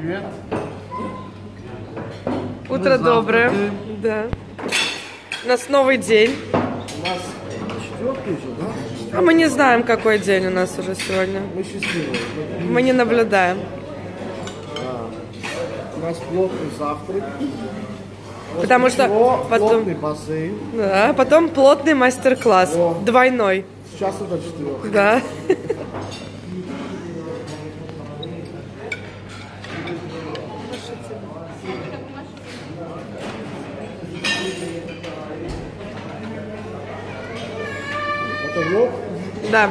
Привет. Утро доброе. Да. У нас новый день. У нас 4-й же, да? А мы не знаем, какой день у нас уже сегодня. Мы счастливые. Мы не наблюдаем. Да. У нас плотный завтрак. Потому что потом... Плотный бассейн. Да, потом плотный мастер-класс. Двойной. С часа до 4. Да. Это влог? Да.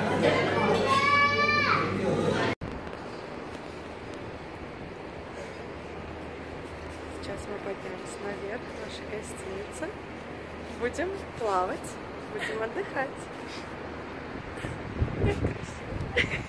Сейчас мы поднялись наверх нашей гостиницы. Будем плавать, будем отдыхать. Как красиво.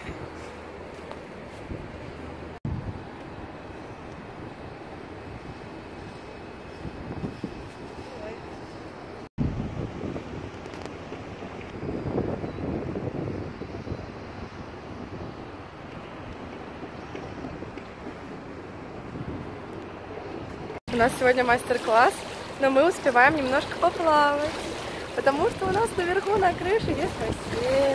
У нас сегодня мастер-класс, но мы успеваем немножко поплавать, потому что у нас наверху на крыше есть бассейн.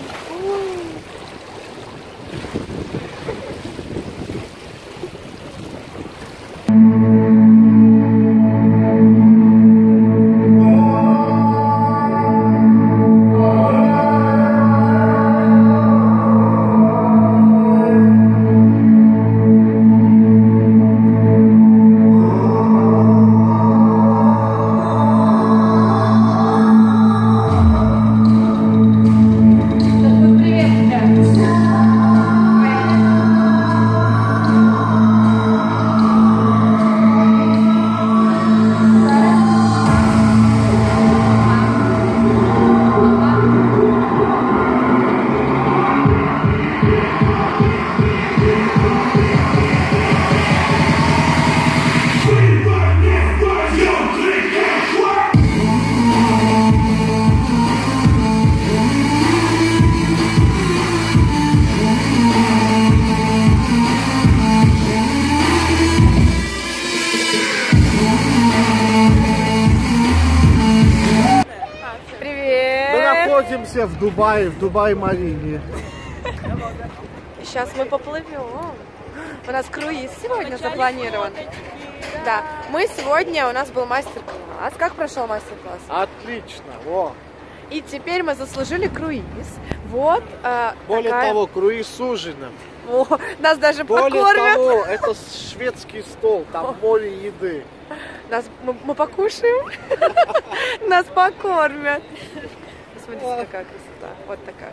Находимся в Дубай-Марине. Сейчас мы поплывем. У нас круиз сегодня запланирован. Да, мы сегодня, у нас был мастер-класс. Как прошел мастер-класс? Отлично. Во. И теперь мы заслужили круиз. Вот. Более того, круиз с ужином. О, нас даже покормят. Более того, это шведский стол, там море еды. Мы покушаем, нас покормят. Смотрите, какая красота. Вот такая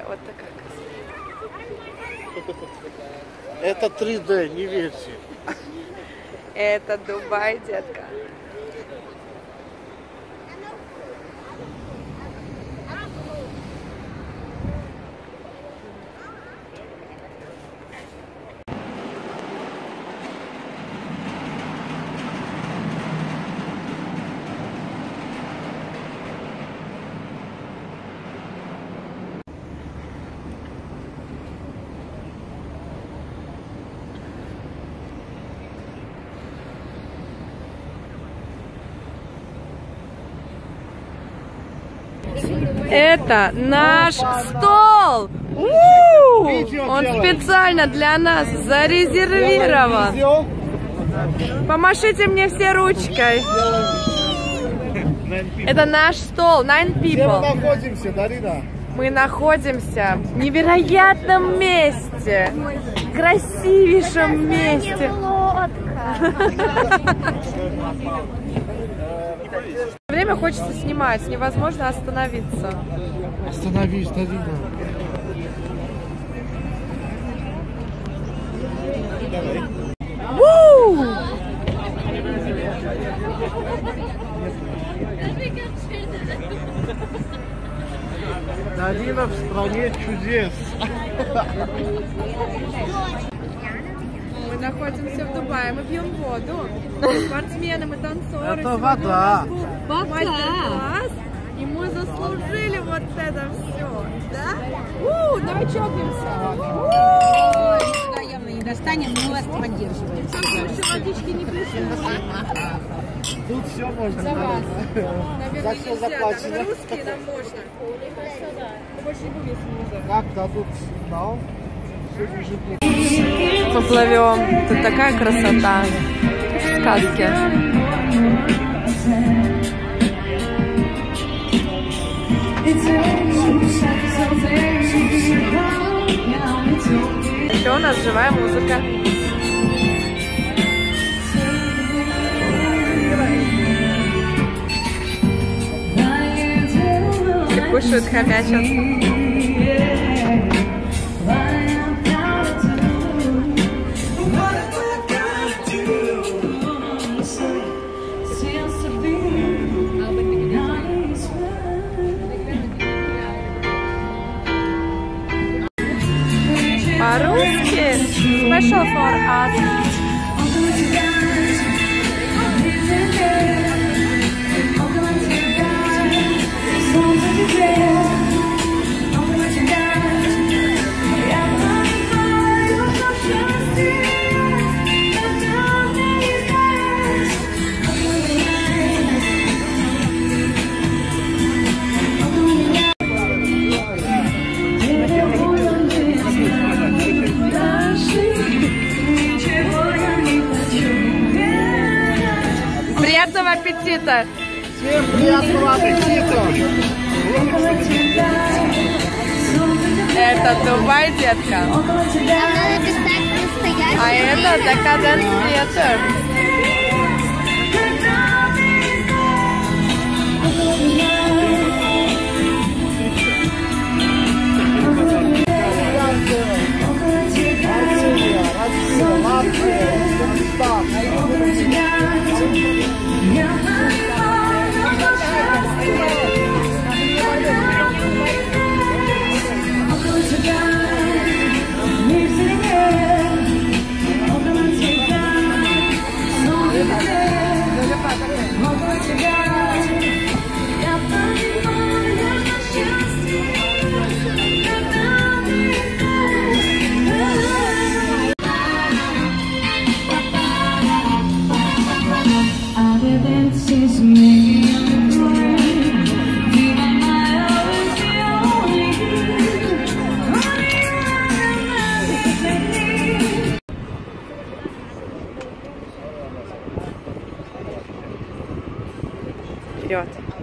красота. Это 3D, не верьте. Это Дубай, детка. Это наш стол! Он специально для нас зарезервирован. Помашите мне все ручкой. Это наш стол, 9 Где people. мы находимся, Дарина? Мы находимся в невероятном месте, красивейшем месте. Время хочется снимать, невозможно остановиться. Остановись, Дарина. Дарина в стране чудес. Мы находимся в Дубае, мы пьем воду. Спортсмены, мы танцоры. Это вода. Мастер-класс. И мы заслужили вот это все. Да? Давай чокнемся. достанем, мы вас поддерживаем. Тут все можно. За вас. За все заплачено. Русские нам можно. Больше не будем, если нельзя. Как дадут сигнал, все лежит. Мы плывем. Тут такая красота. Сказки. Еще у нас живая музыка. Все кушают, хомячат. По-русски. Special for us. Приятного аппетита! Всем приятного аппетита! Это Дубай, детка. А это Декаденс Theater. Россия, Латвия, Узбекистан. Вперед.